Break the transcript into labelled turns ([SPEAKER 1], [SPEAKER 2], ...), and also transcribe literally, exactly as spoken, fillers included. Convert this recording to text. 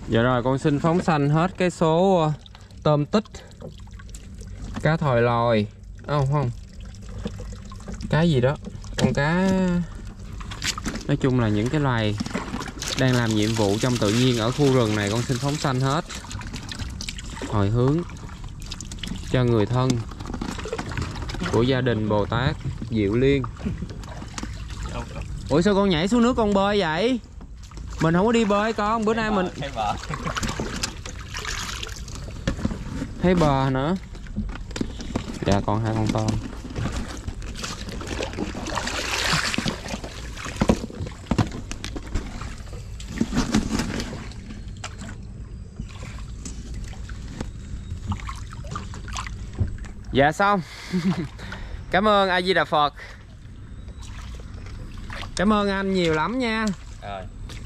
[SPEAKER 1] Dạ rồi, con xin phóng sanh hết cái số tôm tích, cá thòi lòi, không không, cá gì đó, con cá, nói chung là những cái loài đang làm nhiệm vụ trong tự nhiên ở khu rừng này con xin phóng sanh hết. Hồi hướng cho người thân của gia đình Bồ Tát Diệu Liên. Ủa sao con nhảy xuống nước con bơi vậy? Mình không có đi bơi con, bữa nay mình
[SPEAKER 2] thấy bờ.
[SPEAKER 1] thấy bờ nữa. Dạ còn hai con tôm. Dạ xong. Cảm ơn A Di Đà Phật. Cảm ơn anh nhiều lắm nha.
[SPEAKER 2] Rồi.